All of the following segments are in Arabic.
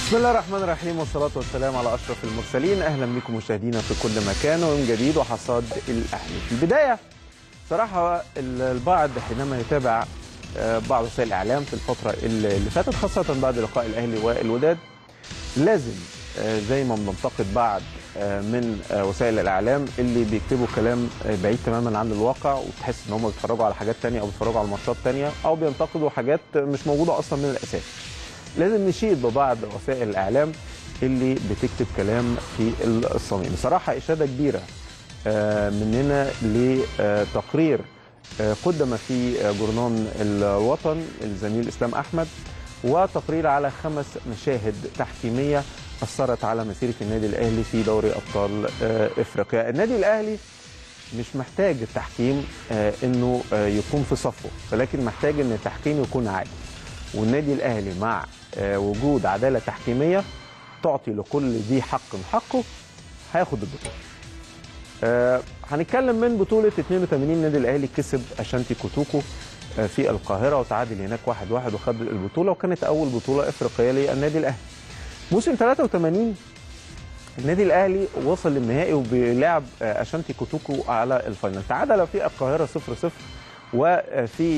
بسم الله الرحمن الرحيم والصلاة والسلام على أشرف المرسلين. أهلا بكم مشاهدينا في كل مكان ويوم جديد وحصاد الأهلي. في البداية صراحة البعض حينما يتابع بعض وسائل الإعلام في الفترة اللي فاتت خاصة بعد لقاء الأهلي والوداد لازم زي ما بننتقد بعض من وسائل الإعلام اللي بيكتبوا كلام بعيد تماما عن الواقع وتحس إن هم بيتفرجوا على حاجات تانية أو بيتفرجوا على ماتشات تانية أو بينتقدوا حاجات مش موجودة أصلا من الأساس. لازم نشيد ببعض وسائل الإعلام اللي بتكتب كلام في الصميم. بصراحة إشادة كبيرة مننا لتقرير قدم في جورنان الوطن الزميل إسلام أحمد، وتقرير على 5 مشاهد تحكيمية أثرت على مسيرة النادي الأهلي في دوري أبطال إفريقيا. النادي الأهلي مش محتاج التحكيم إنه يكون في صفه، ولكن محتاج إن التحكيم يكون عادل. والنادي الأهلي مع وجود عدالة تحكيمية تعطي لكل ذي حق حقه هياخد البطولة. هنتكلم من بطولة 82 النادي الأهلي كسب أشانتي كوتوكو في القاهرة وتعادل هناك 1-1 وخد البطولة، وكانت أول بطولة إفريقية للنادي الأهلي. موسم 83 النادي الأهلي وصل للنهائي وبيلعب أشانتي كوتوكو على الفاينل. تعادل في القاهرة 0-0، وفي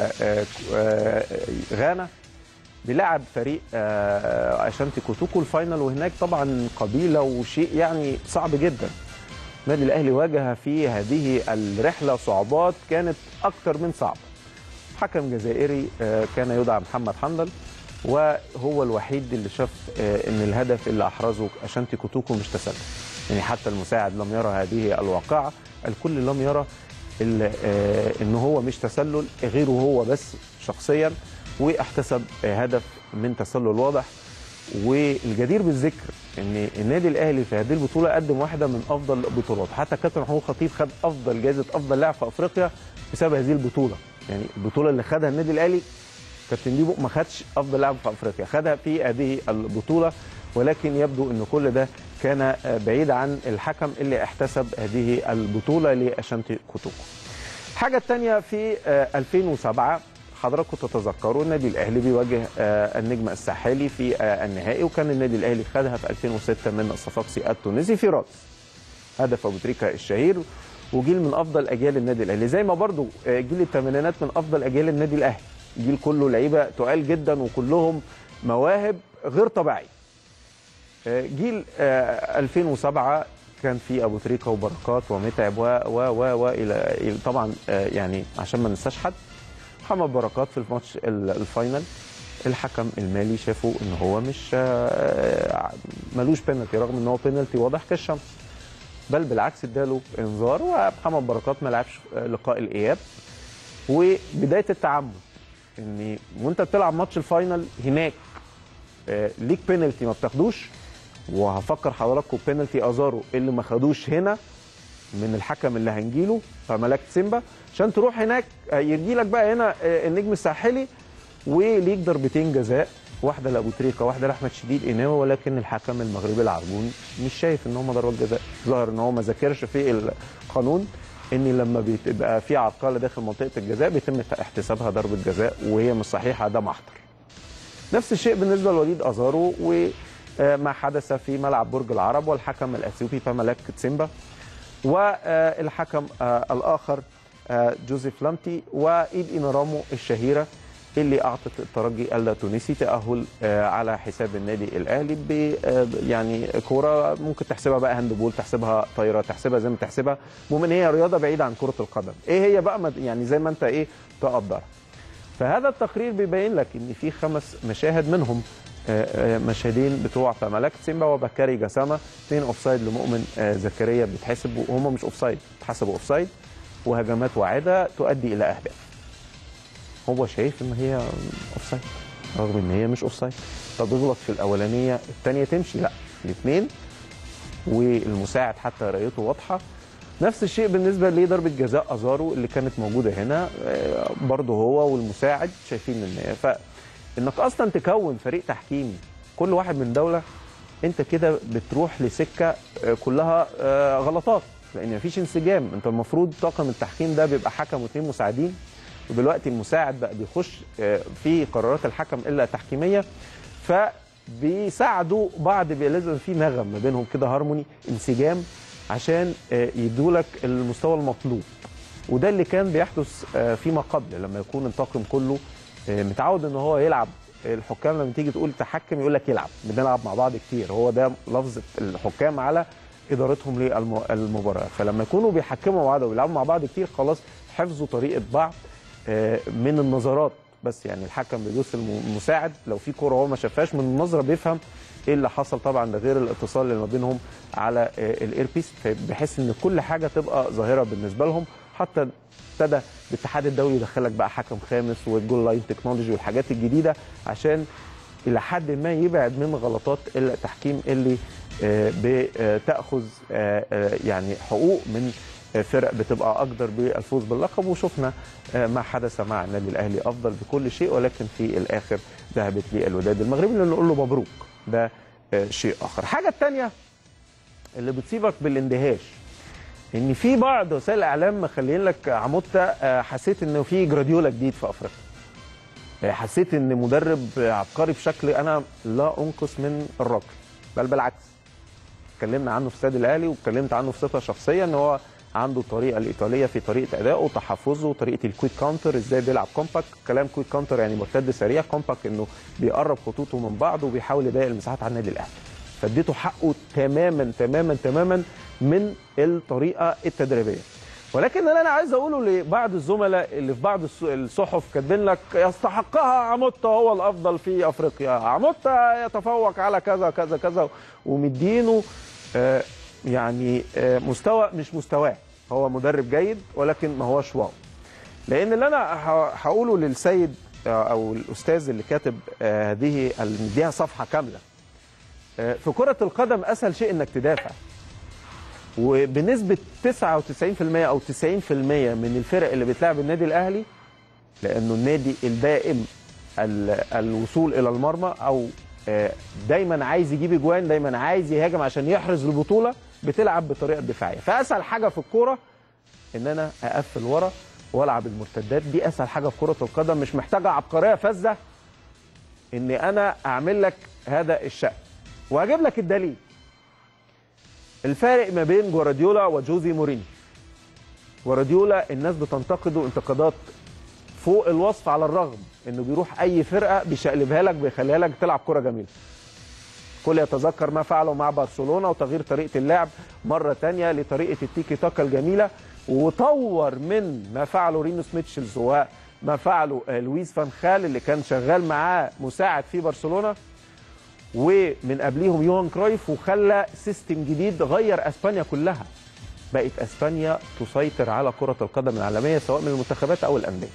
غانا بيلعب فريق أشانتي كوتوكو الفاينل، وهناك طبعا قبيلة وشيء يعني صعب جدا. النادي الأهلي واجه في هذه الرحلة صعوبات كانت أكثر من صعبة. حكم جزائري كان يدعى محمد حنظل، وهو الوحيد اللي شاف ان الهدف اللي احرزه أشانتي كوتوكو مش تسلل. يعني حتى المساعد لم يرى هذه الواقعة، الكل لم يرى ان هو مش تسلل غيره هو بس شخصيا، واحتسب هدف من تسلل واضح. والجدير بالذكر ان النادي الاهلي في هذه البطوله قدم واحده من افضل بطولاته، حتى كابتن محمود خطيب خد افضل جائزه افضل لاعب في افريقيا بسبب هذه البطوله. يعني البطوله اللي خدها النادي الاهلي كابتن بيبو ما خدش افضل لاعب في افريقيا، خدها في هذه البطوله، ولكن يبدو ان كل ده كان بعيد عن الحكم اللي احتسب هذه البطوله لأشانتي كوتوكو. الحاجه الثانيه في 2007 حضراتكم تتذكروا النادي الاهلي بيواجه النجم الساحلي في النهائي، وكان النادي الاهلي خدها في 2006 من الصفاقسي التونسي في رادس، هدف ابو تريكه الشهير، وجيل من افضل اجيال النادي الاهلي. زي ما برضو جيل الثمانينات من افضل اجيال النادي الاهلي، جيل كله لعيبه تقال جدا وكلهم مواهب غير طبيعيه. جيل 2007 كان في ابو تريكه وبركات ومتعب و الى طبعا يعني عشان ما ننساش حد. محمد بركات في الماتش الفاينل الحكم المالي شافوا ان هو مش ملوش بينالتي، رغم ان هو بينالتي واضح كالشمس، بل بالعكس اداله انذار، ومحمد بركات ما لعبش لقاء الاياب. وبدايه التعمد ان وانت بتلعب ماتش الفاينل هناك ليك بينالتي ما بتاخدوش، وهفكر حضراتكم بينالتي ازارو اللي ما خدوش هنا من الحكم اللي هنجيله فملاك سيمبا، عشان تروح هناك يجي لك بقى هنا النجم الساحلي وليك ضربتين جزاء، واحده لابو تريكه واحده لاحمد شديد قناوي، ولكن الحكم المغربي العرجون مش شايف ان هم ضربات جزاء. ظهر ان هو ما ذاكرش في القانون ان لما بيبقى في عرقله داخل منطقه الجزاء بيتم احتسابها ضربه جزاء، وهي مش صحيحه، ده محضر. نفس الشيء بالنسبه لوليد ازارو وما حدث في ملعب برج العرب، والحكم الاثيوبي فملاك سيمبا، والحكم الاخر جوزيف لامتي، وايد انرامو الشهيره اللي اعطت الترجي التونسي تاهل على حساب النادي الاهلي يعني كوره ممكن تحسبها بقى هاندبول، تحسبها طايره، تحسبها زي ما تحسبها، المهم ان هي رياضه بعيده عن كره القدم. ايه هي بقى يعني زي ما انت تقدرها. فهذا التقرير بيبين لك ان في 5 مشاهد منهم مشهدين بتوع فملاك سيمبا وبكاري جسامه، 2 اوفسايد لمؤمن زكريا بيتحسبوا وهم مش اوفسايد، اتحسبوا اوفسايد، وهجمات واعده تؤدي الى اهداف. هو شايف ان هي اوفسايد رغم ان هي مش اوفسايد. طب يغلط في الاولانيه الثانيه تمشي؟ لا، الاثنين، والمساعد حتى رأيته واضحه. نفس الشيء بالنسبه لضربه جزاء ازارو اللي كانت موجوده هنا، برضه هو والمساعد شايفين ان فانك اصلا تكون فريق تحكيمي كل واحد من دوله، انت كده بتروح لسكه كلها غلطات، لان مفيش انسجام. انت المفروض طاقم التحكيم ده بيبقى حكم و2 مساعدين، ودلوقتي المساعد بقى بيخش في قرارات الحكم الا تحكيميه. ف بيساعدوا بعض، لازم في نغم ما بينهم كده، هارموني، انسجام، عشان يدولك المستوى المطلوب. وده اللي كان بيحدث فيما قبل، لما يكون الطاقم كله متعود ان هو يلعب. الحكام لما تيجي تقول تحكم يقول لك يلعب، بنلعب مع بعض كتير، هو ده لفظ الحكام على ادارتهم للمباراه. فلما يكونوا بيحكموا مع بعض وبيلعبوا مع بعض كتير، خلاص حفظوا طريقه بعض من النظرات بس. يعني الحكم بيدوس المساعد لو في كوره هو ما شافهاش، من النظره بيفهم ايه اللي حصل. طبعا ده غير الاتصال اللي ما بينهم على الايربيس، بحيث ان كل حاجه تبقى ظاهره بالنسبه لهم. حتى ابتدى الاتحاد الدولي يدخلك بقى حكم خامس والجول لاين تكنولوجي والحاجات الجديده، عشان الى حد ما يبعد من غلطات التحكيم اللي بتاخذ يعني حقوق من فرق بتبقى اقدر بالفوز باللقب. وشفنا ما حدث مع النادي الاهلي افضل بكل شيء، ولكن في الاخر ذهبت للوداد المغربي، اللي نقول له مبروك. ده شيء اخر. الحاجه الثانيه اللي بتصيبك بالاندهاش، ان في بعض وسائل الاعلام مخلين لك عمودة، حسيت انه في جراديولا جديد في افريقيا، حسيت ان مدرب عبقري بشكل انا لا انقص من الراجل، بل بالعكس. اتكلمنا عنه في استاد الاهلي، واتكلمت عنه في صفه شخصيه، ان هو عنده الطريقه الايطاليه في طريقه ادائه وتحفظه، طريقه الكويك كاونتر، ازاي بيلعب كومباكت. كلام كويك كاونتر يعني مرتد سريع، كومباكت انه بيقرب خطوطه من بعض وبيحاول يضيق المساحات على النادي الاهلي. فاديته حقه تماما تماما تماما من الطريقه التدريبيه. ولكن اللي انا عايز اقوله لبعض الزملاء اللي في بعض الصحف كاتبين لك يستحقها عمودة، هو الافضل في افريقيا، عمودة يتفوق على كذا كذا كذا، ومدينه يعني مستوى مش مستواه. هو مدرب جيد ولكن ما هوش واو. لان اللي انا هقوله للسيد او الاستاذ اللي كاتب هذه مديها صفحه كامله، في كره القدم اسهل شيء انك تدافع، وبنسبه 99% او 90% من الفرق اللي بتلعب النادي الاهلي، لانه النادي الدائم الوصول الى المرمى، او دايما عايز يجيب اجوان، دايما عايز يهاجم عشان يحرز البطوله، بتلعب بطريقه دفاعيه. فاسهل حاجه في الكوره ان انا اقفل ورا والعب المرتدات، دي اسهل حاجه في كره القدم، مش محتاجه عبقريه فذه ان انا اعمل لك هذا الشأن. وهجيب لك الدليل. الفارق ما بين جوارديولا وجوزي مورينيو. جوارديولا الناس بتنتقده انتقادات فوق الوصف، على الرغم انه بيروح اي فرقه بيشقلبها لك، بيخليها لك تلعب كره جميله. كل يتذكر ما فعله مع برشلونه وتغيير طريقه اللعب مره ثانيه لطريقه التيكي تاكا الجميله، وطور من ما فعله رينوس ميتشلز وما فعله لويس فان خال اللي كان شغال معاه مساعد في برشلونه، ومن قبليهم يوهان كرويف، وخلى سيستم جديد غير اسبانيا كلها. بقت اسبانيا تسيطر على كره القدم العالميه سواء من المنتخبات او الانديه.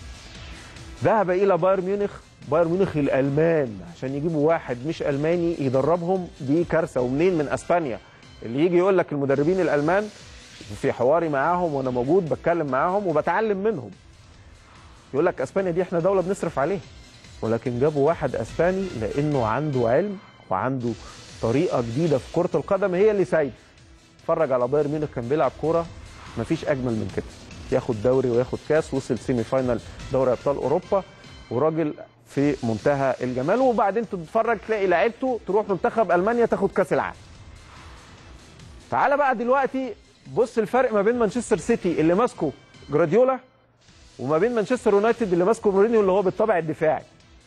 ذهب الى بايرن ميونخ. بايرن ميونخ الالمان عشان يجيبوا واحد مش الماني يدربهم دي كارثه. ومنين؟ من اسبانيا. اللي يجي يقول لك المدربين الالمان، في حواري معاهم وانا موجود بتكلم معاهم وبتعلم منهم، يقول لك اسبانيا دي احنا دوله بنصرف عليها، ولكن جابوا واحد اسباني لانه عنده علم وعنده طريقه جديده في كره القدم هي اللي سايده. اتفرج على بايرن ميونخ كان بيلعب كوره مفيش اجمل من كده، ياخد دوري وياخد كاس، وصل سيمي فاينال دوري ابطال اوروبا، وراجل في منتهى الجمال. وبعدين تتفرج تلاقي لعيبته تروح منتخب المانيا تاخد كاس العالم. تعالى بقى دلوقتي بص الفرق ما بين مانشستر سيتي اللي ماسكه جراديولا وما بين مانشستر يونايتد اللي ماسكه مورينيو اللي هو بالطبع الدفاعي.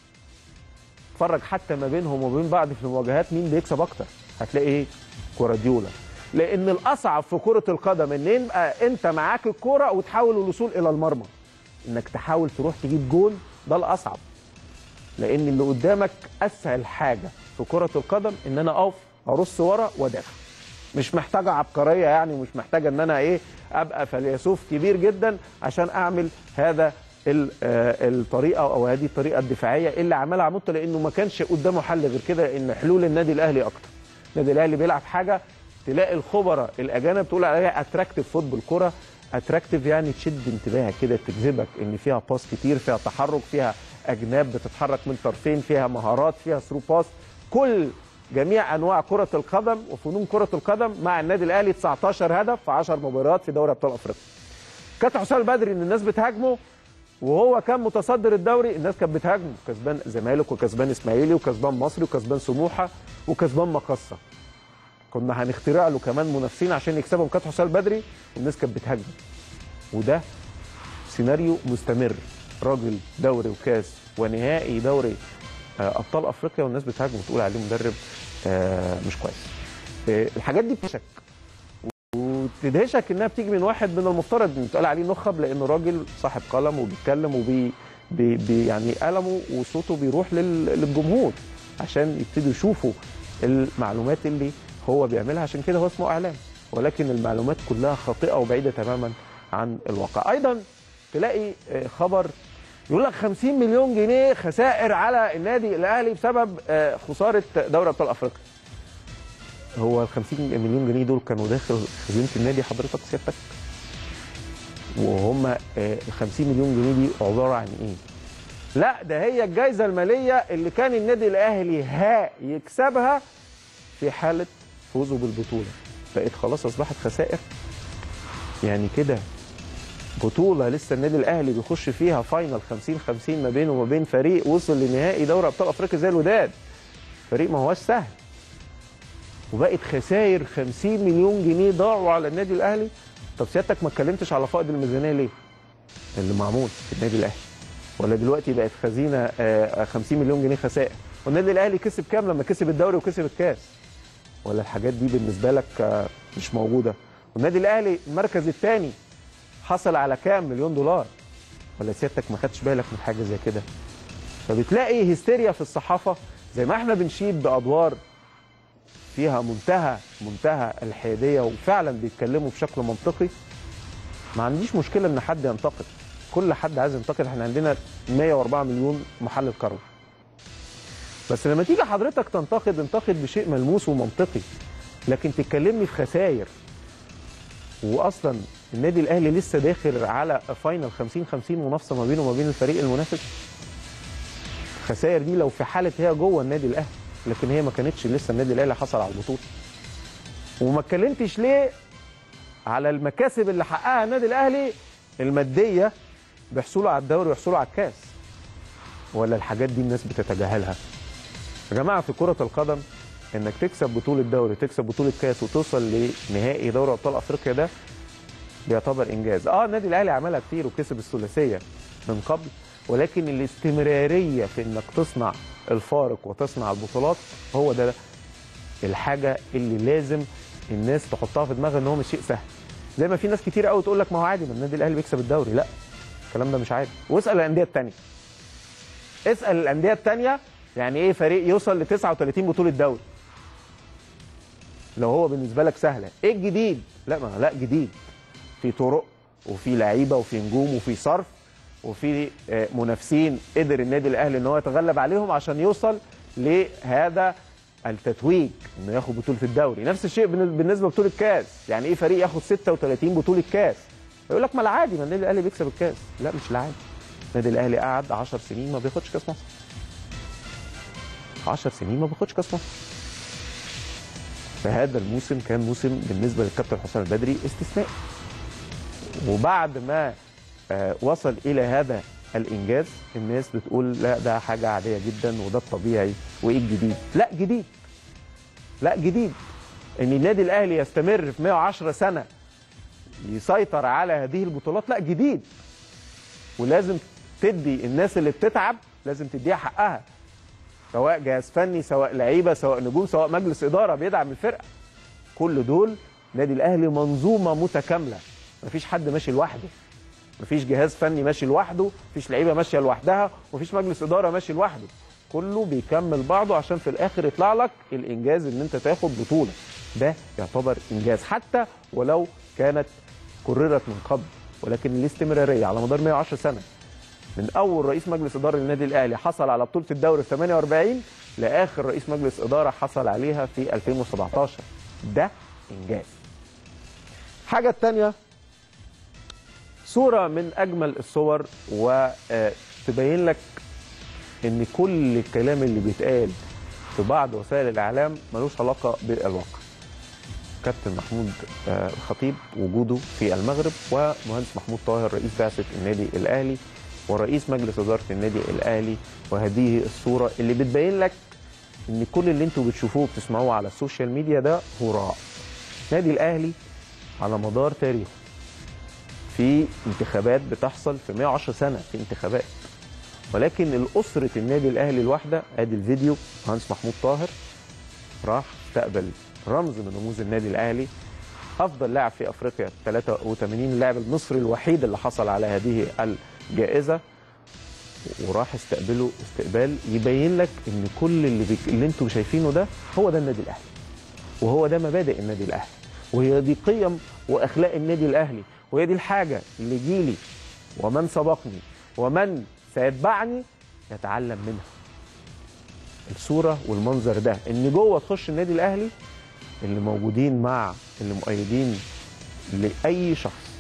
اتفرج حتى ما بينهم وبين بعض في المواجهات مين بيكسب اكتر، هتلاقي ايه؟ جراديولا. لان الاصعب في كره القدم ان يبقى انت معاك الكوره وتحاول الوصول الى المرمى، انك تحاول تروح تجيب جول، ده الاصعب. لان اللي قدامك اسهل حاجه في كره القدم ان انا اقف ارص ورا وادافع. مش محتاجه عبقريه يعني، ومش محتاجه ان انا ابقى فيلسوف كبير جدا عشان اعمل هذا الطريقه او هذه الطريقه الدفاعيه اللي عملها عمودة، لانه ما كانش قدامه حل غير كده. ان حلول النادي الاهلي اكتر. النادي الاهلي بيلعب حاجه تلاقي الخبراء الاجانب تقول عليها اتراكتيف فوتبول. كره اتراكتيف يعني تشد انتباهك كده، تجذبك، ان فيها باس كتير، فيها تحرك، فيها اجناب بتتحرك من طرفين، فيها مهارات، فيها ثرو باس. كل جميع انواع كره القدم وفنون كره القدم مع النادي الاهلي. 19 هدف في 10 مباريات في دوري ابطال افريقيا. كابتن حسام البدري ان الناس بتهاجمه وهو كان متصدر الدوري الناس كانت بتهاجمه، كسبان زمالك وكسبان اسماعيلي وكسبان مصري وكسبان سموحه وكسبان مقصه. كنا هنخترع له كمان منافسين عشان يكسبهم كابتن حسام البدري والناس كانت بتهاجمه. وده سيناريو مستمر، راجل دوري وكاس ونهائي دوري ابطال افريقيا والناس بتهاجمه وتقول عليه مدرب مش كويس. الحاجات دي بتشك وتدهشك انها بتيجي من واحد من المفترض ان يتقال عليه نخب، لانه راجل صاحب قلم وبيتكلم يعني قلمه وصوته بيروح للجمهور عشان يبتدوا يشوفوا المعلومات اللي هو بيعملها، عشان كده هو اسمه اعلام، ولكن المعلومات كلها خاطئه وبعيده تماما عن الواقع. ايضا تلاقي خبر يقول لك 50 مليون جنيه خسائر على النادي الاهلي بسبب خساره دوري ابطال افريقيا. هو ال 50 مليون جنيه دول كانوا داخل خزينه النادي حضرتك سيادتك؟ وهم ال 50 مليون جنيه دي عباره عن ايه؟ لا ده هي الجائزه الماليه اللي كان النادي الاهلي يكسبها في حاله فوزه بالبطوله. بقت خلاص اصبحت خسائر. يعني كده بطوله لسه النادي الاهلي بيخش فيها فاينل 50-50 ما بينه وما بين فريق وصل لنهائي دوري ابطال افريقيا زي الوداد. فريق ما هوش سهل. وبقت خسائر 50 مليون جنيه ضاعوا على النادي الاهلي. طب سيادتك ما اتكلمتش على فائض الميزانيه ليه؟ اللي معمول في النادي الاهلي. ولا دلوقتي بقت خزينه 50 مليون جنيه خسائر. والنادي الاهلي كسب كام لما كسب الدوري وكسب الكاس؟ ولا الحاجات دي بالنسبه لك مش موجوده؟ والنادي الاهلي المركز الثاني حصل على كام مليون دولار؟ ولا سيادتك ما خدتش بالك من حاجه زي كده؟ فبتلاقي هستيريا في الصحافه زي ما احنا بنشيد بادوار فيها منتهى الحياديه وفعلا بيتكلموا بشكل منطقي. ما عنديش مشكله ان حد ينتقد، كل حد عايز ينتقد، احنا عندنا 104 مليون محلل كروي. بس لما تيجي حضرتك انتقد بشيء ملموس ومنطقي، لكن تتكلمني في خسائر واصلا النادي الاهلي لسه داخل على فاينل 50-50 منافسه ما بينه وما بين الفريق المنافس. الخسائر دي لو في حاله هي جوه النادي الاهلي، لكن هي ما كانتش لسه النادي الاهلي حصل على البطوله. وما اتكلمتش ليه على المكاسب اللي حققها النادي الاهلي الماديه بحصوله على الدوري وحصوله على الكاس. ولا الحاجات دي الناس بتتجاهلها؟ يا جماعه في كره القدم انك تكسب بطوله دوري، تكسب بطوله كاس، وتوصل لنهائي دوري ابطال افريقيا، ده بيعتبر انجاز. النادي الاهلي عملها كتير وكسب الثلاثيه من قبل، ولكن الاستمراريه في انك تصنع الفارق وتصنع البطولات هو ده الحاجه اللي لازم الناس تحطها في دماغها ان هو مش شيء سهل. زي ما في ناس كتير قوي تقول لك ما هو عادي، ما النادي الاهلي بيكسب الدوري. لا، الكلام ده مش عادي. واسال الانديه الثانيه. اسال الانديه الثانيه يعني ايه فريق يوصل ل 39 بطوله دوري؟ لو هو بالنسبه لك سهله، ايه الجديد؟ لا جديد. في طرق وفي لعيبه وفي نجوم وفي صرف وفي منافسين قدر النادي الاهلي ان هو يتغلب عليهم عشان يوصل لهذا التتويج انه ياخد بطوله الدوري. نفس الشيء بالنسبه لبطوله الكاس. يعني ايه فريق ياخد 36 بطوله كاس؟ يقول لك ما العادي، ما النادي الاهلي بيكسب الكاس. لا، مش العادي. النادي الاهلي قعد 10 سنين ما بياخدش كاس مصر. 10 سنين ما بياخدش كاس مصر. فهذا الموسم كان موسم بالنسبه للكابتن حسام البدري استثنائي. وبعد ما وصل الى هذا الانجاز الناس بتقول لا ده حاجه عاديه جدا وده الطبيعي وايه الجديد؟ لا جديد ان النادي الاهلي يستمر في 110 سنه يسيطر على هذه البطولات. لا جديد. ولازم تدي الناس اللي بتتعب لازم تديها حقها، سواء جهاز فني، سواء لعيبه، سواء نجوم، سواء مجلس اداره بيدعم الفرقه. كل دول النادي الاهلي منظومه متكامله، مفيش حد ماشي لوحده، مفيش جهاز فني ماشي لوحده، مفيش لعيبه ماشيه لوحدها، مفيش مجلس اداره ماشي لوحده. كله بيكمل بعضه عشان في الاخر يطلع لك الانجاز ان انت تاخد بطوله. ده يعتبر انجاز حتى ولو كانت كررت من قبل، ولكن الاستمراريه على مدار 110 سنه من اول رئيس مجلس اداره للنادي الاهلي حصل على بطوله الدوري في 48 لاخر رئيس مجلس اداره حصل عليها في 2017. ده انجاز. الحاجه الثانيه صوره من اجمل الصور وتبين لك ان كل الكلام اللي بيتقال في بعض وسائل الاعلام ملوش علاقه بالواقع. كابتن محمود الخطيب وجوده في المغرب ومهندس محمود طاهر رئيس بعثه النادي الاهلي ورئيس مجلس اداره النادي الاهلي، وهذه الصوره اللي بتبين لك ان كل اللي انتوا بتشوفوه وبتسمعوه على السوشيال ميديا ده هراء. النادي الاهلي على مدار تاريخه في انتخابات بتحصل في 110 سنه في انتخابات، ولكن الاسره النادي الاهلي الواحده، ادي الفيديو، مهندس محمود طاهر راح استقبل رمز من رموز النادي الاهلي، افضل لاعب في افريقيا 83، اللاعب المصري الوحيد اللي حصل على هذه الجائزه، وراح استقبله استقبال يبين لك ان كل اللي انتم شايفينه ده هو ده النادي الاهلي، وهو ده مبادئ النادي الاهلي، وهي دي قيم واخلاق النادي الاهلي، وهي دي الحاجه اللي جيلي ومن سبقني ومن سيتبعني يتعلم منها. الصوره والمنظر ده ان جوه تخش النادي الاهلي اللي موجودين مع اللي مؤيدين لاي شخص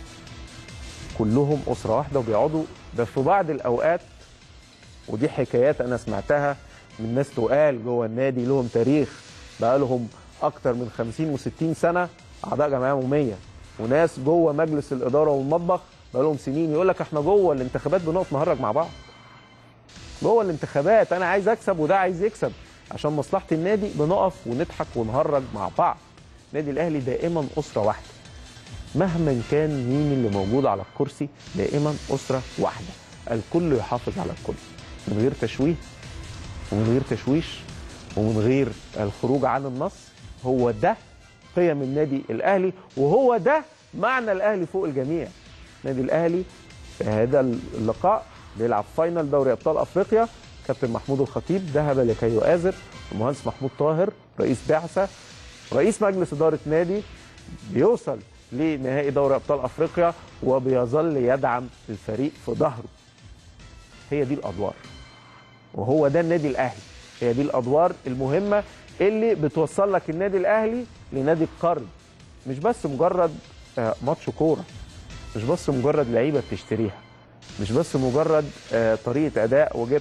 كلهم اسره واحده، وبيقعدوا ده في بعض الاوقات، ودي حكايات انا سمعتها من ناس تقال جوه النادي لهم تاريخ بقى لهم اكتر من 50 و60 سنه اعضاء جمعيه عموميه، وناس جوه مجلس الاداره والمطبخ بقى لهم سنين يقول لك احنا جوه الانتخابات بنقف نهرج مع بعض. جوه الانتخابات انا عايز اكسب وده عايز يكسب عشان مصلحه النادي، بنقف ونضحك ونهرج مع بعض. النادي الاهلي دائما اسره واحده، مهما كان مين اللي موجود على الكرسي دائما اسره واحده، الكل يحافظ على الكل من غير تشويه ومن غير تشويش ومن غير الخروج عن النص. هو ده قيم النادي الاهلي، وهو ده معنى الاهلي فوق الجميع. النادي الاهلي في هذا اللقاء بيلعب فاينل دوري ابطال افريقيا، كابتن محمود الخطيب ذهب لكي يؤازر المهندس محمود طاهر رئيس بعثه رئيس مجلس اداره نادي، بيوصل لنهائي دوري ابطال افريقيا وبيظل يدعم الفريق في ظهره. هي دي الادوار وهو ده النادي الاهلي، هي دي الادوار المهمه اللي بتوصل لك النادي الاهلي لنادي القرن. مش بس مجرد ماتش كوره، مش بس مجرد لعيبه بتشتريها، مش بس مجرد طريقه اداء وجبت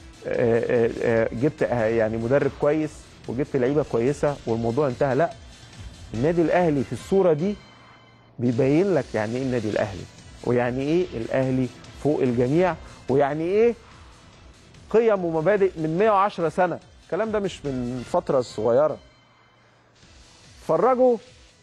جبت يعني مدرب كويس وجبت لعيبه كويسه والموضوع انتهى. لا، النادي الاهلي في الصوره دي بيبين لك يعني ايه النادي الاهلي، ويعني ايه الاهلي فوق الجميع، ويعني ايه قيم ومبادئ من 110 سنه. الكلام ده مش من فتره صغيره. اتفرجوا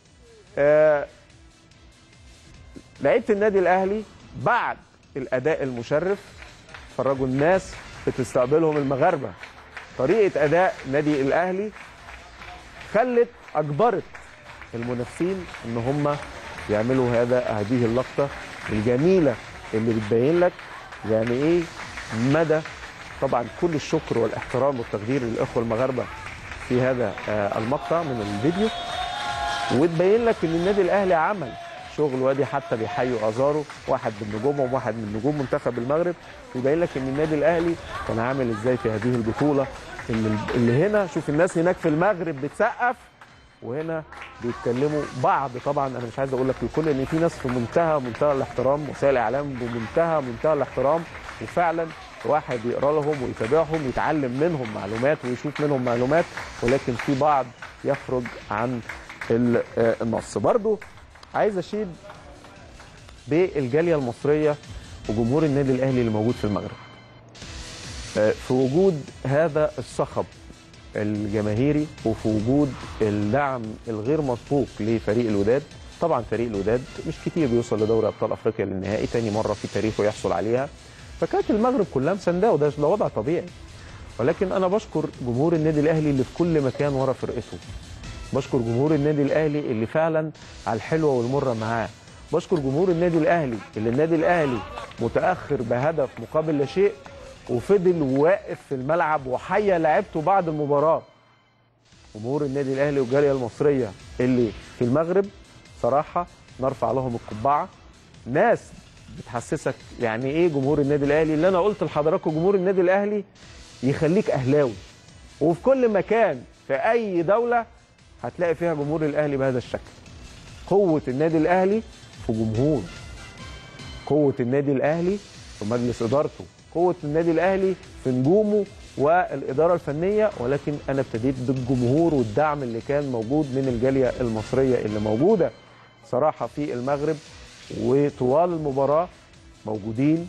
لعيبه النادي الاهلي بعد الاداء المشرف، اتفرجوا الناس بتستقبلهم المغاربه. طريقه اداء النادي الاهلي اجبرت المنافسين ان هم يعملوا هذه اللقطه الجميله اللي بتبين لك يعني ايه مدى طبعا كل الشكر والاحترام والتقدير للاخوه المغاربه في هذا المقطع من الفيديو، وتبين لك ان النادي الاهلي عمل شغل. وادي حتى بيحيوا ازارو واحد من نجومهم واحد من نجوم منتخب المغرب، ويبين لك ان النادي الاهلي كان عامل ازاي في هذه البطوله. اللي هنا شوف الناس هناك في المغرب بتسقف وهنا بيتكلموا بعض. طبعا انا مش عايز اقول لك الكل ان في ناس في منتهى الاحترام، وسائل الاعلام بمنتهى الاحترام، وفعلا واحد يقرا لهم ويتابعهم يتعلم منهم معلومات ويشوف منهم معلومات، ولكن في بعض يخرج عن النص. برضو عايز اشيد بالجاليه المصريه وجمهور النادي الاهلي اللي موجود في المغرب في وجود هذا الصخب الجماهيري وفي وجود الدعم الغير مسبوق لفريق الوداد. طبعا فريق الوداد مش كتير بيوصل لدوري ابطال افريقيا للنهائي، تاني مره في تاريخه يحصل عليها، فكانت المغرب كلها مسانداه وده وضع طبيعي. ولكن انا بشكر جمهور النادي الاهلي اللي في كل مكان ورا فرقته، بشكر جمهور النادي الاهلي اللي فعلا على الحلوه والمره معاه، بشكر جمهور النادي الاهلي اللي النادي الاهلي متاخر بهدف مقابل لا شيء وفضل واقف في الملعب وحيا لعبته بعد المباراه. جمهور النادي الاهلي والجاليه المصريه اللي في المغرب صراحه نرفع لهم القبعه. ناس بتحسسك يعني ايه جمهور النادي الاهلي. اللي انا قلت لحضراتكم جمهور النادي الاهلي يخليك اهلاوي، وفي كل مكان في اي دوله هتلاقي فيها جمهور الاهلي بهذا الشكل. قوه النادي الاهلي في جمهور، قوه النادي الاهلي في مجلس ادارته، قوه النادي الاهلي في نجومه والاداره الفنيه. ولكن انا ابتديت بالجمهور والدعم اللي كان موجود من الجاليه المصريه اللي موجوده صراحه في المغرب، وطوال المباراه موجودين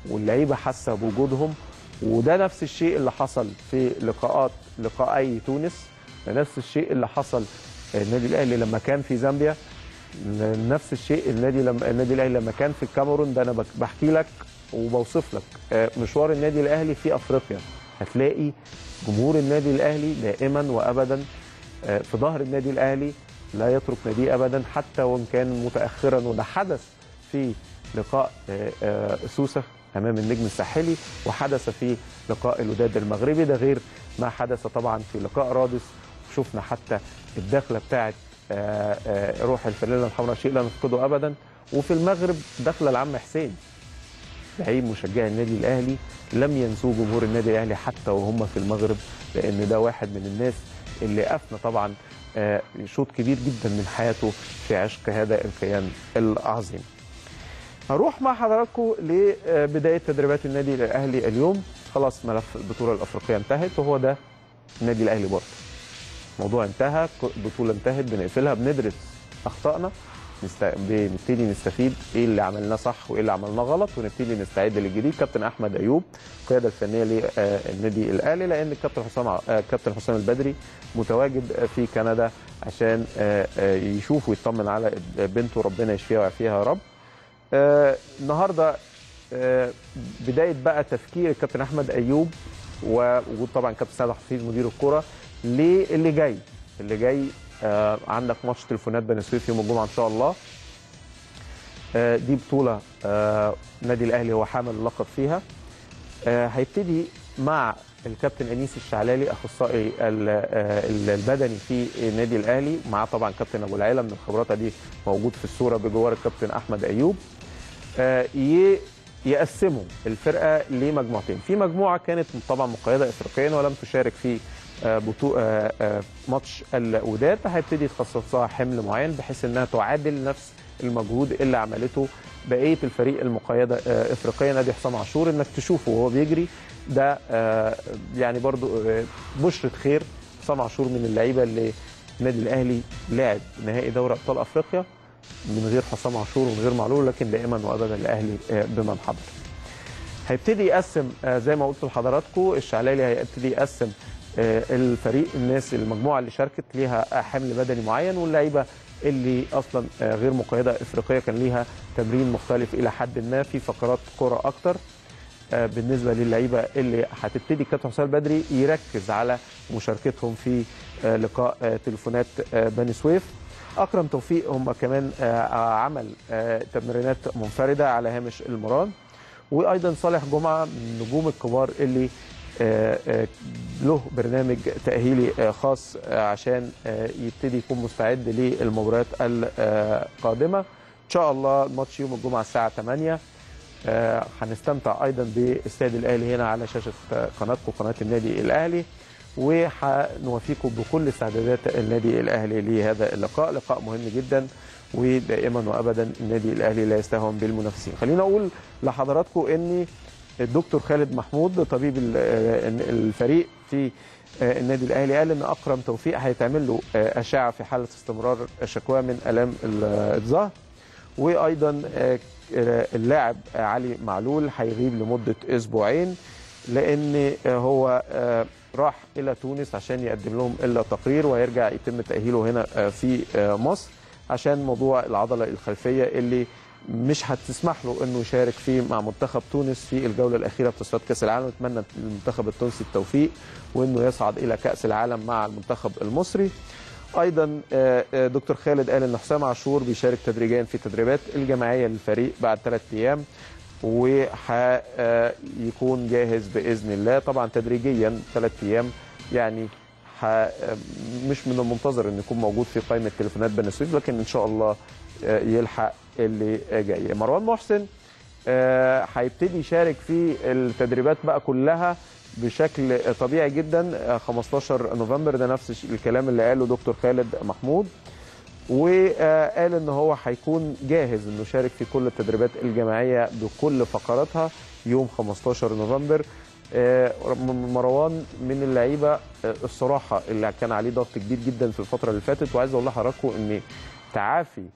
واللعيبه حاسه بوجودهم. وده نفس الشيء اللي حصل في لقائي تونس، نفس الشيء اللي حصل النادي الاهلي لما كان في زامبيا، نفس الشيء النادي الاهلي لما كان في الكاميرون. ده انا بحكي لك وبوصف لك مشوار النادي الاهلي في افريقيا. هتلاقي جمهور النادي الاهلي دائما وابدا في ظهر النادي الاهلي، لا يترك ناديه ابدا حتى وان كان متاخرا. وده حدث في لقاء سوسه امام النجم الساحلي، وحدث في لقاء الوداد المغربي، ده غير ما حدث طبعا في لقاء رادس. شفنا حتى الدخله بتاعت روح الفانيلا الحمراء، شيء لا نفقده ابدا. وفي المغرب دخل العم حسين، لعيب مشجعي النادي الاهلي لم ينسوه جمهور النادي الاهلي حتى وهم في المغرب، لان ده واحد من الناس اللي افنى طبعا شوط كبير جدا من حياته في عشق هذا الكيان العظيم. هروح مع حضراتكم لبدايه تدريبات النادي الاهلي اليوم. خلاص ملف البطوله الافريقيه انتهت، وهو ده النادي الاهلي برضه. الموضوع انتهى، البطوله انتهت، بنقفلها، بندرس اخطائنا، بنبتدي نستفيد ايه اللي عملناه صح وايه اللي عملناه غلط، ونبتدي نستعد للجديد. كابتن احمد ايوب القياده الفنيه للنادي الاهلي، لان كابتن حسام البدري متواجد في كندا عشان يشوف ويطمن على بنته، ربنا يشفيها ويعافيها يا رب. النهارده بدايه بقى تفكير الكابتن احمد ايوب، ووجود طبعا كابتن سعد حفيظ مدير الكره للي جاي. اللي جاي عندك ماتش تليفونات بني سويف يوم الجمعه ان شاء الله. دي بطوله النادي الاهلي هو حامل اللقب فيها. هيبتدي مع الكابتن انيس الشعلالي اخصائي البدني في النادي الاهلي، معاه طبعا كابتن ابو العيله من الخبرات دي موجود في الصوره بجوار الكابتن احمد ايوب. يقسموا الفرقه لمجموعتين. في مجموعه كانت طبعا مقيده افريقيا ولم تشارك في ماتش الوداد، هيبتدي يتخصصها حمل معين بحيث انها تعادل نفس المجهود اللي عملته بقيه الفريق المقيده افريقيا. نادي حسام عاشور انك تشوفه وهو بيجري ده يعني برضو بشرة خير. حسام عاشور من اللعيبه اللي النادي الاهلي لاعب نهائي دوري ابطال افريقيا من غير حسام عاشور ومن غير معلول، لكن دائما وابدا الاهلي بمن حضر. هيبتدي يقسم زي ما قلت لحضراتكم، الشعلالي هيبتدي يقسم الفريق، الناس المجموعه اللي شاركت ليها حمل بدني معين، واللعيبه اللي اصلا غير مقيده افريقيا كان ليها تمرين مختلف الى حد ما في فقرات كره اكتر. بالنسبه للعيبه اللي هتبتدي كابتن حسام البدري يركز على مشاركتهم في لقاء تليفونات بني سويف. اكرم توفيق هم كمان عمل تمرينات منفرده على هامش المران، وايضا صالح جمعه من النجوم الكبار اللي له برنامج تاهيلي خاص عشان يبتدي يكون مستعد للمباريات القادمه ان شاء الله. الماتش يوم الجمعه الساعه 8. هنستمتع ايضا باستاد الاهلي هنا على شاشه قناتكم قناه النادي الاهلي، وهنوافيكم بكل استعدادات النادي الاهلي لهذا اللقاء. لقاء مهم جدا، ودائما وابدا النادي الاهلي لا يستهون بالمنافسين. خلينا اقول لحضراتكم ان الدكتور خالد محمود طبيب الفريق في النادي الاهلي قال ان اكرم توفيق هيتعمل له اشعه في حاله استمرار شكوى من الام الظهر، وايضا اللاعب علي معلول هيغيب لمده اسبوعين لان هو راح الى تونس عشان يقدم لهم التقرير، وهيرجع يتم تاهيله هنا في مصر عشان موضوع العضله الخلفيه اللي مش هتسمح له انه يشارك فيه مع منتخب تونس في الجوله الاخيره في تصفيات كاس العالم. نتمنى للمنتخب التونسي التوفيق وانه يصعد الى كاس العالم مع المنتخب المصري. ايضا دكتور خالد قال ان حسام عاشور بيشارك تدريجيا في التدريبات الجماعيه للفريق بعد 3 ايام، وهيكون جاهز باذن الله. طبعا تدريجيا 3 ايام، يعني مش من المنتظر انه يكون موجود في قائمه تليفونات بني سويف، لكن ان شاء الله يلحق اللي جاي. مروان محسن هيبتدي يشارك في التدريبات بقى كلها بشكل طبيعي جدا 15 نوفمبر. ده نفس الكلام اللي قاله دكتور خالد محمود، وقال ان هو هيكون جاهز انه يشارك في كل التدريبات الجماعيه بكل فقراتها يوم 15 نوفمبر. مروان من اللعيبه الصراحه اللي كان عليه ضغط كبير جدا في الفتره اللي فاتت، وعايز اقول لحضراتكم ان تعافي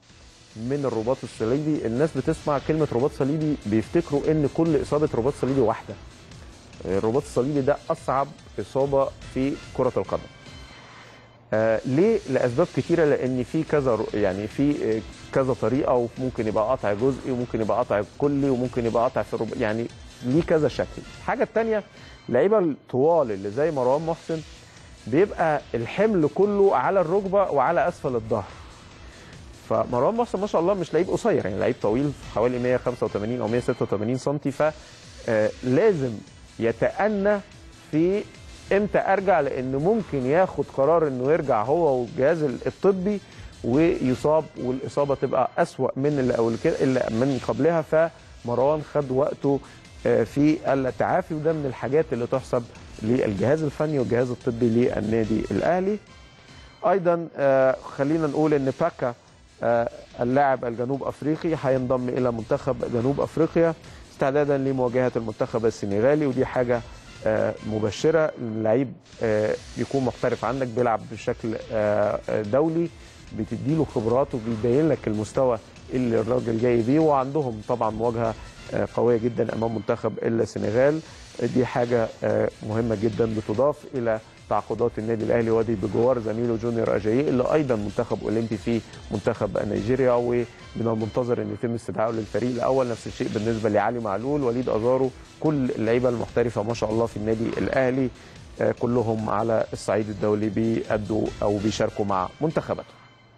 من الرباط الصليبي. الناس بتسمع كلمه رباط صليبي بيفتكروا ان كل اصابه رباط صليبي واحده. الرباط الصليبي ده اصعب اصابه في كره القدم. ليه؟ لاسباب كتيره، لان في كذا في كذا طريقه، وممكن يبقى قطع جزئي وممكن يبقى قطع كلي وممكن يبقى قطع في يعني ليه كذا شكل. الحاجه الثانيه اللعيبه الطوال اللي زي مروان محسن بيبقى الحمل كله على الركبه وعلى اسفل الظهر. فمروان محسن ما شاء الله مش لعيب قصير، يعني لعيب طويل حوالي 185 او 186 سم، فلازم يتأنى في امتى ارجع، لان ممكن ياخد قرار انه يرجع هو والجهاز الطبي ويصاب، والاصابه تبقى اسوأ من اللي من قبلها. فمروان خد وقته في التعافي، وده من الحاجات اللي تحسب للجهاز الفني والجهاز الطبي للنادي الاهلي. ايضا خلينا نقول ان باكا اللاعب الجنوب افريقي هينضم الى منتخب جنوب افريقيا استعدادا لمواجهه المنتخب السنغالي، ودي حاجه مبشره. اللعيب يكون محترف عندك بيلعب بشكل دولي، بتديله خبرات وبيبين لك المستوى اللي الراجل جاي بيه. وعندهم طبعا مواجهه قويه جدا امام منتخب السنغال، دي حاجه مهمه جدا بتضاف الى تعاقدات النادي الاهلي، ودي بجوار زميله جونيور اجاييه اللي ايضا منتخب اولمبي في منتخب نيجيريا، ومن المنتظر ان يتم استدعائه للفريق الاول. نفس الشيء بالنسبه لعلي معلول، وليد ازارو، كل اللعيبه المحترفه ما شاء الله في النادي الاهلي كلهم على الصعيد الدولي بيأدوا او بيشاركوا مع منتخباتهم.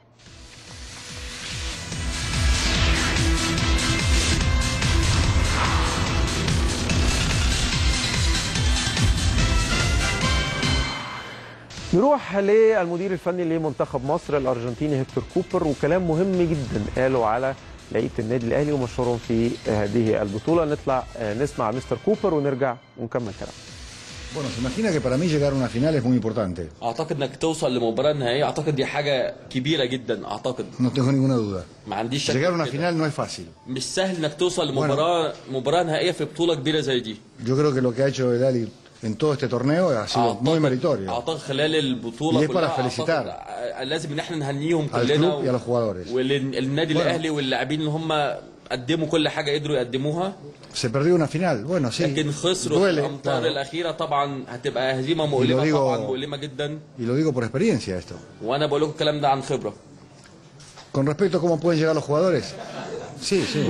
نروح للمدير الفني لمنتخب مصر الارجنتيني هيكتور كوبر، وكلام مهم جدا قاله على لعيبه النادي الاهلي ومشهورهم في هذه البطوله. نطلع نسمع مستر كوبر ونرجع ونكمل كلام. Bueno, se imagina que para mí llegar a una final es muy importante. اعتقد انك توصل لمباراه نهائيه، اعتقد دي حاجه كبيره جدا. اعتقد No tengo ninguna duda. ما عنديش شك. Llegar a una كده. final no es fácil. مش سهل انك توصل لمباراه نهائيه في بطوله كبيره زي دي. Yo creo que lo que ha hecho el Ali en todo este torneo ha sido muy meritorio. اعتقد خلال البطوله كلها لازم ان احنا نهنيهم كلنا والنادي الاهلي واللاعبين اللي هم قدموا كل حاجه قدروا يقدموها. Se perdió una final, bueno sí. لكن خسروا في الامتار الاخيره، طبعا هتبقى هزيمه مؤلمه، طبعا مؤلمه جدا. Y lo digo por experiencia esto. وانا بقول لكم الكلام ده عن خبره. Con respecto a cómo pueden llegar los jugadores, sí, sí.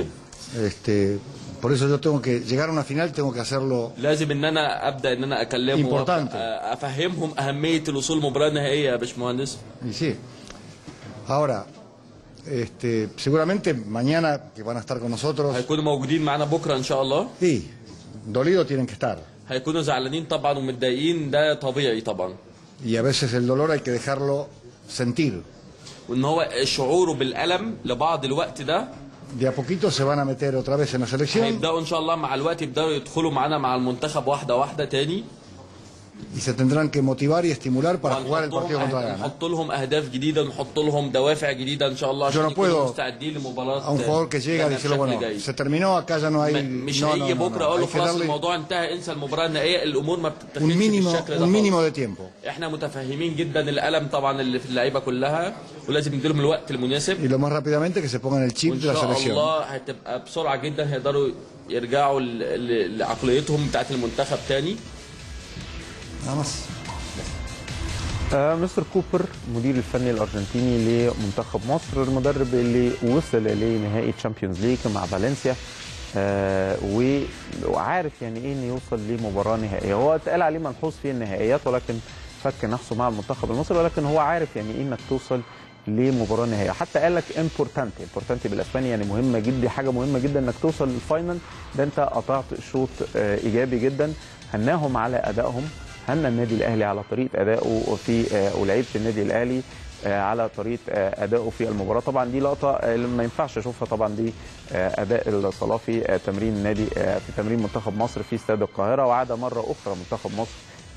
Por eso yo tengo que llegar a una final, tengo que hacerlo. لازم ان انا ابدا ان انا اكلمهم افهمهم اهميه الوصول لمباراه نهائيه يا باشمهندس. Y sí. Ahora, seguramente mañana que van a estar con nosotros. هيكونوا موجودين معانا بكره ان شاء الله. Sí, dolidos tienen que estar. هيكونوا زعلانين طبعا ومتضايقين، ده طبيعي طبعا. Y a veces el dolor hay que dejarlo sentir. وان هو شعوره بالالم لبعض الوقت ده. De a poquito se van a meter otra vez en la selección. هيبداوا ان شاء الله مع الوقت يبداوا يدخلوا معانا مع المنتخب واحده واحده تاني. Y se tendrán que motivar y estimular para jugar el partido contra Ghana. نحط لهم اهداف جديده، نحط لهم دوافع جديده ان شاء الله عشان يكونوا مستعدين لمباراه. A un jugador que llega y decirle bueno, se terminó, acá ya no hay. مش هيجي بكره اقول له خلاص الموضوع انتهى، انسى المباراه النهائيه. الامور ما بتتاخدش بالشكل ده. Un mínimo de tiempo. احنا متفاهمين جدا الالم طبعا اللي في اللعيبه كلها، ولازم نديلهم الوقت المناسب. Y lo más rápidamente que se pongan el chip de la selección. وان شاء الله هتبقى بسرعه جدا هيقدروا يرجعوا لعقليتهم بتاعت المنتخب تاني. مستر كوبر مدير الفني الارجنتيني لمنتخب مصر، المدرب اللي وصل لنهائي تشامبيونز ليج مع فالنسيا، وعارف يعني ايه انه يوصل لمباراه نهائيه. هو اتقال عليه منحوس في النهائيات ولكن فك نفسه مع المنتخب المصري، ولكن هو عارف يعني ايه انك توصل لمباراه نهائيه. حتى قال لك امبورتانتي بالاسباني، يعني مهمه جدا، حاجه مهمه جدا انك توصل للفاينل. ده انت قطعت شوط ايجابي جدا. هناهم على ادائهم، هنا النادي الاهلي على طريقه ادائه في ولعيبه النادي الاهلي على طريقه ادائه في المباراه. طبعا دي لقطه ما ينفعش اشوفها، طبعا دي اداء الصلاه في تمرين النادي في تمرين منتخب مصر في استاد القاهره، وعاد مره اخرى منتخب مصر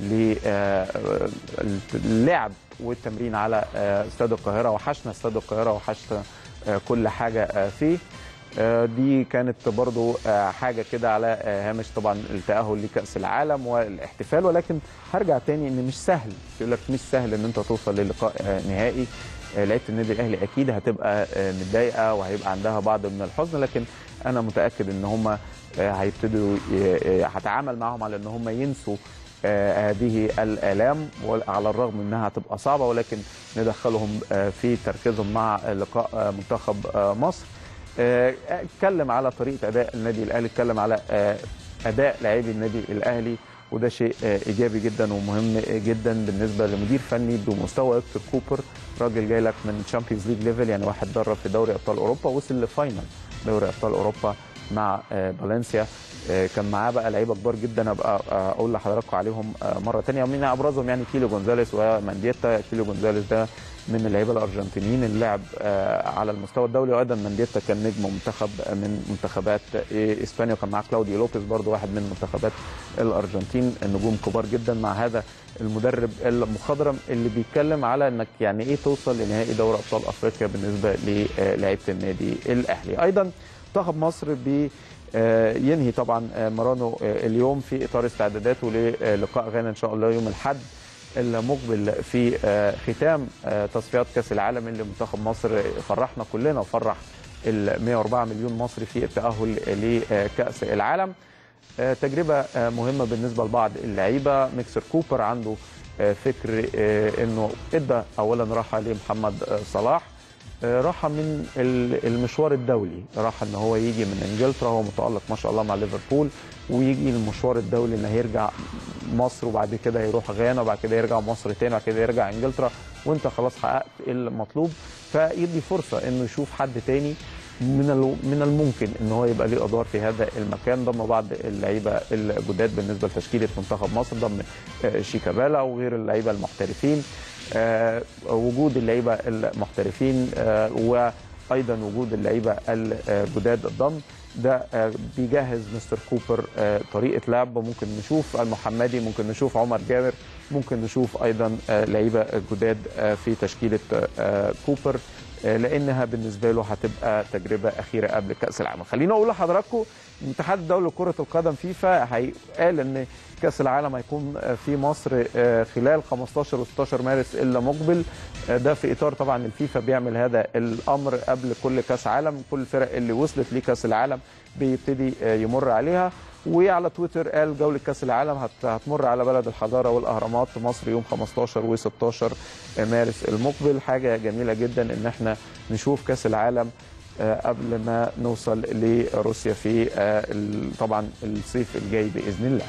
للعب والتمرين على استاد القاهره. وحشنا استاد القاهره وحشنا كل حاجه فيه. دي كانت برضو حاجه كده على هامش طبعا التاهل لكاس العالم والاحتفال، ولكن هرجع تاني ان مش سهل، يقول لك مش سهل ان انت توصل للقاء نهائي. لعيبه النادي الاهلي اكيد هتبقى متضايقه وهيبقى عندها بعض من الحزن، لكن انا متاكد ان هم هيبتدوا هتعامل معهم على ان هم ينسوا هذه الآلام، على الرغم انها هتبقى صعبه، ولكن ندخلهم في تركيزهم مع لقاء منتخب مصر. اتكلم على طريقه اداء النادي الاهلي، اتكلم على اداء لاعبي النادي الاهلي، وده شيء ايجابي جدا ومهم جدا بالنسبه لمدير فني بمستوى هيكتور كوبر. راجل جاي لك من تشامبيونز ليج ليفل، يعني واحد درب في دوري ابطال اوروبا، وصل لفاينل دوري ابطال اوروبا مع فالنسيا. كان معاه بقى لعيبه كبار جدا، ابقى اقول لحضراتكم عليهم مره ثانيه، ومن ابرزهم يعني كيلو جونزاليس ومانديتا. كيلو جونزاليس ده من اللعيبه الارجنتينيين اللي لعب على المستوى الدولي، وايضا مانديتا كان نجم منتخب من منتخبات اسبانيا، وكان معاه كلاوديو لوبيز برضو واحد من منتخبات الارجنتين. النجوم كبار جدا مع هذا المدرب المخضرم اللي بيتكلم على انك يعني ايه توصل لنهائي دوري ابطال افريقيا بالنسبه للاعيبه النادي الاهلي. ايضا منتخب مصر ينهي طبعا مرانه اليوم في اطار استعداداته للقاء غانا ان شاء الله يوم الاحد المقبل في ختام تصفيات كاس العالم اللي منتخب مصر فرحنا كلنا وفرح ال 104 مليون مصري في التاهل لكاس العالم. تجربه مهمه بالنسبه لبعض اللعيبه. ميكسر كوبر عنده فكر انه ادى اولا راحه لمحمد صلاح، راحه من المشوار الدولي، راحه ان هو يجي من انجلترا، هو متالق ما شاء الله مع ليفربول، ويجي المشوار الدولي ان هيرجع مصر وبعد كده يروح غانا وبعد كده يرجع مصر تاني وبعد كده يرجع انجلترا، وانت خلاص حققت المطلوب. فيدي فرصه انه يشوف حد تاني من الممكن ان هو يبقى ليه ادوار في هذا المكان. ضم بعض اللعيبه الجداد بالنسبه لتشكيله منتخب مصر، ضم شيكابالا وغير اللعيبه المحترفين. وجود اللعيبه المحترفين وايضا وجود اللعيبه الجداد الضم ده بيجهز مستر كوبر طريقه لعب. ممكن نشوف المحمدي، ممكن نشوف عمر جابر، ممكن نشوف ايضا لعيبه جداد في تشكيله كوبر، لانها بالنسبه له هتبقى تجربه اخيره قبل كاس العالم. خليني اقول لحضراتكم الاتحاد الدولي لكره القدم فيفا قال ان كاس العالم هيكون في مصر خلال 15 و16 مارس المقبل. ده في اطار طبعا الفيفا بيعمل هذا الامر قبل كل كاس عالم، كل الفرق اللي وصلت لكاس العالم بيبتدي يمر عليها. وعلى تويتر قال جوله كاس العالم هتمر على بلد الحضاره والاهرامات مصر يوم 15 و16 مارس المقبل. حاجه جميله جدا ان احنا نشوف كاس العالم قبل ما نوصل لروسيا في طبعا الصيف الجاي باذن الله.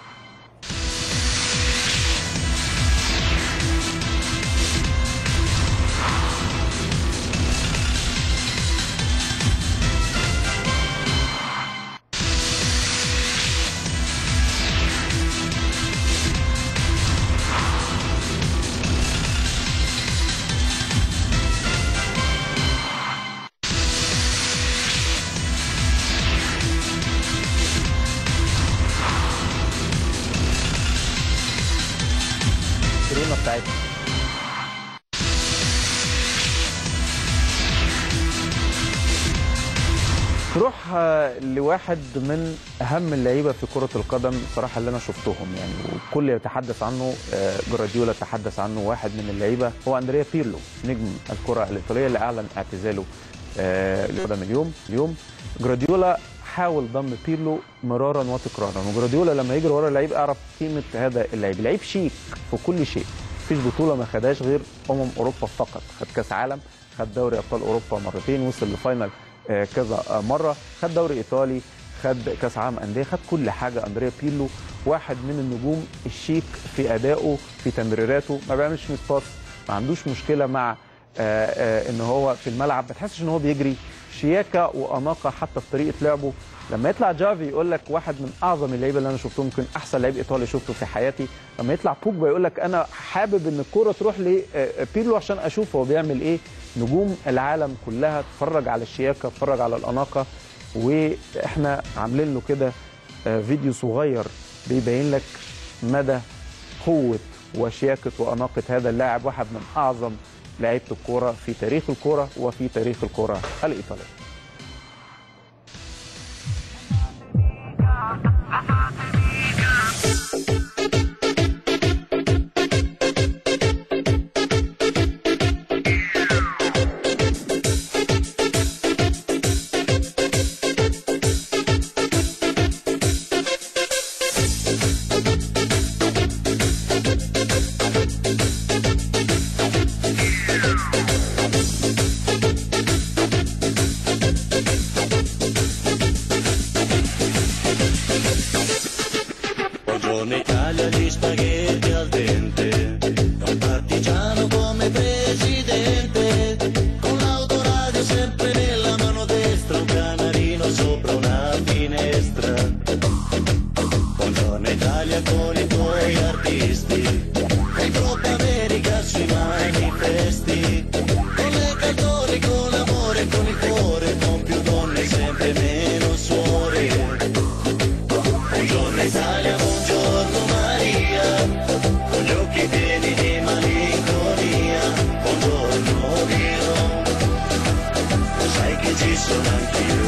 بتاعتنا نروح لواحد من اهم اللعيبه في كره القدم صراحه اللي انا شفتهم، يعني والكل يتحدث عنه، جوارديولا تحدث عنه. واحد من اللعيبه هو اندريا بيرلو، نجم الكره الايطاليه اللي اعلن اعتزاله اليوم. جوارديولا حاول ضم بيرلو مرارا وتكرارا، وجوارديولا لما يجري ورا اللعيب اعرف قيمه هذا اللعيب. لعيب شيك في كل شيء، مفيش بطوله ما خدهاش غير اوروبا فقط. خد كاس عالم، خد دوري ابطال اوروبا مرتين، وصل لفاينل كذا مره، خد دوري ايطالي، خد كاس عالم انديه، خد كل حاجه. اندريا بيرلو واحد من النجوم الشيك في ادائه، في تمريراته، ما بيعملش ميس باس، ما عندوش مشكله مع ان هو في الملعب ما تحسش ان هو بيجري، شياكه واناقه حتى في طريقه لعبه. لما يطلع جافي يقول لك واحد من اعظم اللعيبه اللي انا شفتهم، يمكن احسن لعيب ايطالي شفته في حياتي. لما يطلع بوجبا يقول لك انا حابب ان الكوره تروح لبيرلو عشان اشوف هو بيعمل ايه. نجوم العالم كلها تتفرج على الشياكه، تتفرج على الاناقه. واحنا عاملين له كده فيديو صغير بيبين لك مدى قوه وشياكه واناقه هذا اللاعب، واحد من اعظم لعيبه الكوره في تاريخ الكوره وفي تاريخ الكوره الايطاليه. spaghetti al dente, un partigiano come presidente, con l'autoradio sempre nella mano destra, un canarino sopra una finestra. Buongiorno Italia con i tuoi artisti, con troppa America sui manifesti, con le cantori, con l'amore, con il cuore, con più donne, sempre meno suore. Buongiorno Italia, buongiorno Maria, con gli occhi pieni di malinconia. Buongiorno Dio, lo sai che ci sono anch'io.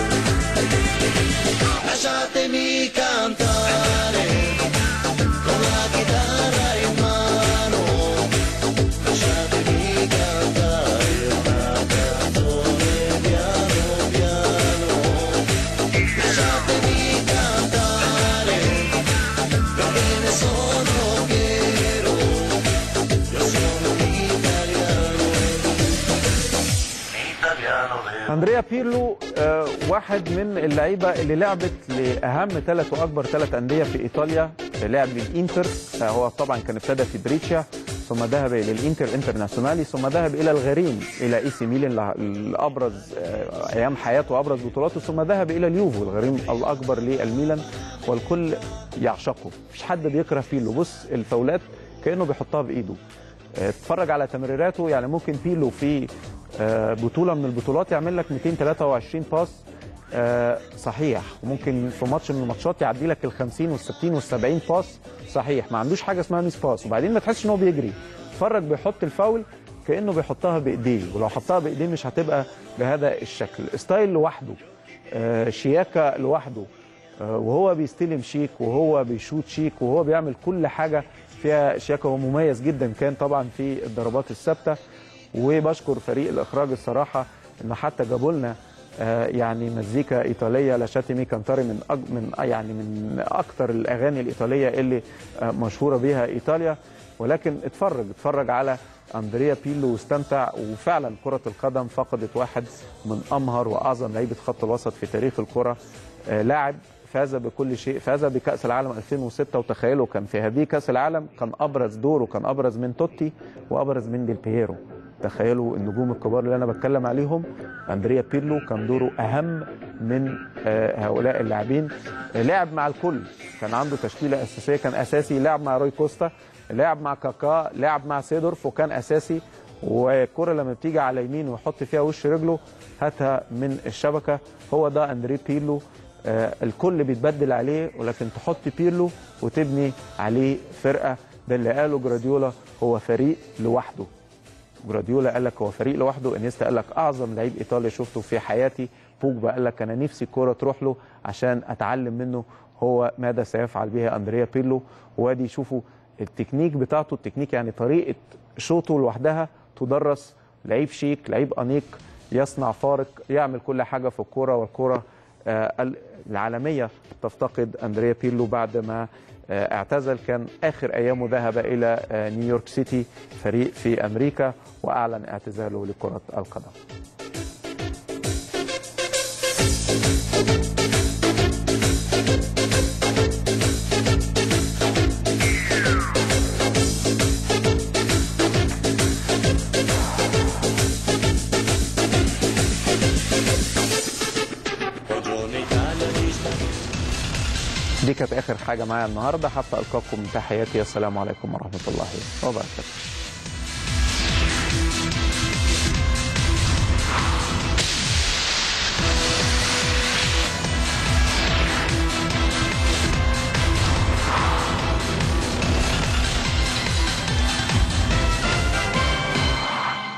Lasciatemi cantare con la chitarra in mano, lasciatemi cantare una canzone piano piano, lasciatemi cantare perché ne sono fiero, io sono italiano vero. أندريا بيرلو واحد من اللعيبه اللي لعبت لاهم 3 واكبر 3 انديه في ايطاليا. لعب للانتر، هو طبعا كان ابتدى في بريتشيا ثم ذهب الى الانتر انترناسيونالي ثم ذهب الى الغريم الى اي سي ميلان الابرز ايام حياته وابرز بطولاته، ثم ذهب الى اليوفو الغريم الاكبر للميلان والكل يعشقه. مفيش حد بيكره بيرلو. بص الفاولات كانه بيحطها بايده. اتفرج على تمريراته، يعني ممكن بيرلو في بطوله من البطولات يعمل لك 223 باس صحيح، وممكن في ماتش من الماتشات يعدي لك ال 50 وال60 وال70 باس صحيح. ما عندوش حاجه اسمها ميس باس، وبعدين ما تحسش ان هو بيجري. اتفرج بيحط الفاول كانه بيحطها بايديه، ولو حطها بايديه مش هتبقى بهذا الشكل. ستايل لوحده، شياكه لوحده، وهو بيستلم شيك وهو بيشوت شيك وهو بيعمل كل حاجه فيها شياكه. ومميز جدا كان طبعا في الضربات الثابته. وبشكر فريق الاخراج الصراحه انه حتى جابوا لنا يعني مزيكا ايطاليه. لاشاتيمي كانتاري من اكثر الاغاني الايطاليه اللي مشهوره بها ايطاليا. ولكن اتفرج على أندريا بيرلو واستمتع. وفعلا كره القدم فقدت واحد من امهر واعظم لعيبه خط الوسط في تاريخ الكره. لاعب فاز بكل شيء، فاز بكأس العالم 2006. وتخيلوا كان في هذه كأس العالم كان أبرز دوره كان أبرز من توتي وأبرز من ديل بييرو. تخيلوا النجوم الكبار اللي أنا بتكلم عليهم. أندريا بيرلو كان دوره أهم من هؤلاء اللاعبين. لعب مع الكل، كان عنده تشكيلة أساسية، كان أساسي. لعب مع روي كوستا، لعب مع كاكا، لعب مع سيدورف وكان أساسي. والكرة لما بتيجي على يمين ويحط فيها وش رجله هاتها من الشبكة. هو ده أندريا بيرلو. الكل بيتبدل عليه، ولكن تحط بيرلو وتبني عليه فرقه. ده اللي قاله جراديولا، هو فريق لوحده. جراديولا قال لك هو فريق لوحده. انيستا قال لك اعظم لعيب ايطالي شفته في حياتي. بوجبا قال لك انا نفسي الكوره تروح له عشان اتعلم منه هو ماذا سيفعل بها أندريا بيرلو. وادي شوفوا التكنيك بتاعته. التكنيك يعني طريقه شوطه لوحدها تدرس. لعيب شيك، لعيب انيق، يصنع فارق، يعمل كل حاجه في الكوره. والكوره العالمية تفتقد أندريا بيرلو بعد ما اعتزل. كان آخر أيامه ذهب إلى نيويورك سيتي فريق في أمريكا وأعلن اعتزاله لكرة القدم. دي كانت آخر حاجة معايا النهاردة. حتى ألقاكم تحياتي، السلام عليكم ورحمة الله وبركاته.